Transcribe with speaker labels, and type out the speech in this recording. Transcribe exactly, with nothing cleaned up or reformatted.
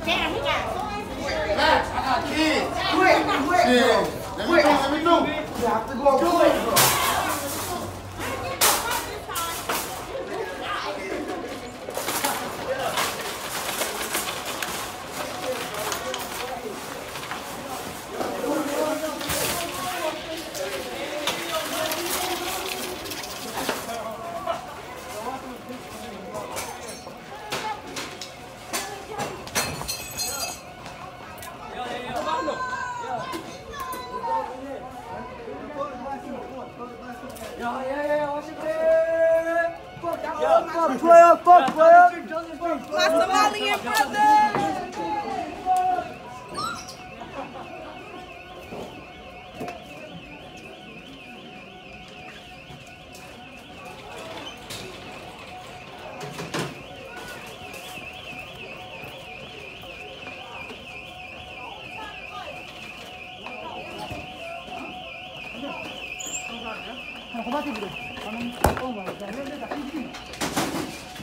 Speaker 1: Damn, we got
Speaker 2: Max, I got kids. Quick, quick, yeah. Let me know, let me know. You have to go quick, bro.
Speaker 3: Player, fuck, player. My Somalian brother. Kau baca dulu. Kamu kau mau jangan dia tak tinggi.